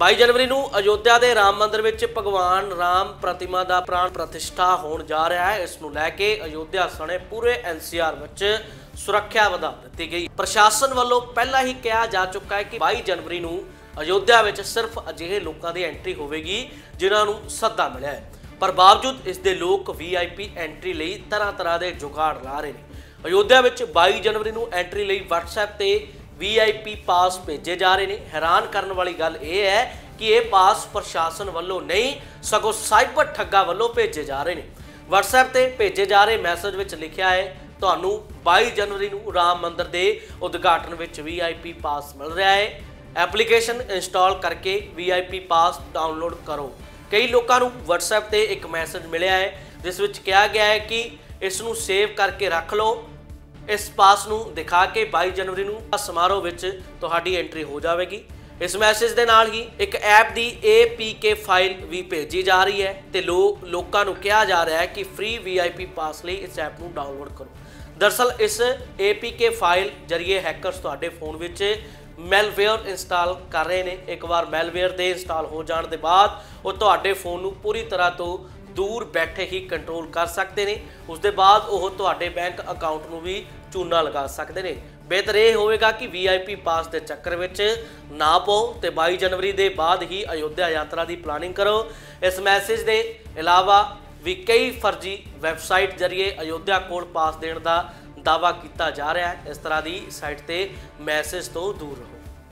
22 जनवरी ਨੂੰ ਅਯੋਧਿਆ ਦੇ ਰਾਮ ਮੰਦਿਰ ਵਿੱਚ ਭਗਵਾਨ ਰਾਮ ਪ੍ਰਤਿਮਾ ਦਾ ਪ੍ਰਾਣ ਪ੍ਰਤਿਸ਼ਠਾ ਹੋਣ ਜਾ ਰਿਹਾ ਹੈ। ਇਸ ਨੂੰ ਲੈ ਕੇ ਅਯੋਧਿਆ ਸਣੇ ਪੂਰੇ ਐਨਸੀਆਰ ਵਿੱਚ ਸੁਰੱਖਿਆ ਵਧਾ ਦਿੱਤੀ ਗਈ। ਪ੍ਰਸ਼ਾਸਨ ਵੱਲੋਂ ਪਹਿਲਾਂ ਹੀ ਕਿਹਾ ਜਾ ਚੁੱਕਾ ਹੈ ਕਿ 22 ਜਨਵਰੀ ਨੂੰ ਅਯੋਧਿਆ ਵਿੱਚ ਸਿਰਫ ਅਜਿਹੇ ਲੋਕਾਂ ਦੀ ਐਂਟਰੀ ਹੋਵੇਗੀ ਜਿਨ੍ਹਾਂ ਨੂੰ ਸੱਦਾ ਮਿਲਿਆ ਹੈ, ਪਰ ਬਾਵਜੂਦ ਇਸ ਦੇ ਲੋਕ ਵੀਆਈਪੀ ਐਂਟਰੀ ਲਈ ਤਰ੍ਹਾਂ ਦੇ ਜੁਗਾੜ ਲਾ ਰਹੇ ਨੇ। ਅਯੋਧਿਆ ਵਿੱਚ 22 ਜਨਵਰੀ ਨੂੰ ਐਂਟਰੀ ਲਈ WhatsApp ਤੇ वीआईपी पास भेजे जा रहे हैं। हैरान करने वाली गल यह है कि यह पास प्रशासन वालों नहीं सगों साइबर ठग्गा वालों भेजे जा रहे हैं। WhatsApp ते भेजे जा रहे मैसेज में लिखा है तुहानू 22 जनवरी को राम मंदिर के उद्घाटन में VIP पास मिल रहा है, एप्लीकेशन इंस्टॉल करके VIP पास डाउनलोड करो। कई लोगों को WhatsApp ते एक मैसेज मिले है जिस विच कहा गया है कि इसनू सेव करके रख लो, इस पास नू दिखा के 22 जनवरी नू समारोह विच तुहाडी एंट्री हो जाएगी। इस मैसेज दे नाल ही एक ऐप दी APK फाइल भी भेजी जा रही है ते लोकां नू कहा जा रहा है कि फ्री VIP पास लई इस ऐप नू डाउनलोड करो। दरअसल इस APK फाइल जरिए हैकर्स तुहाडे फोन विच मैलवेयर इंस्टॉल कर रहे हैं। एक बार मैलवेयर दे इंस्टॉल हो जाने के बाद वो तुहाडे फोन नू पूरी तरह तो दूर बैठे ही कंट्रोल कर सकते हैं। उसके बाद वो तुहाडे बैंक अकाउंट में भी चूना लगा सकते हैं। बेहतर यह होगा कि VIP पास के चक्कर में ना पाओ तो 22 जनवरी के बाद ही अयोध्या यात्रा की प्लानिंग करो। इस मैसेज के अलावा भी कई फर्जी वैबसाइट जरिए अयोध्या कोल पास देने का दावा किया जा रहा है। इस तरह की साइट पर मैसेज तो दूर रहो।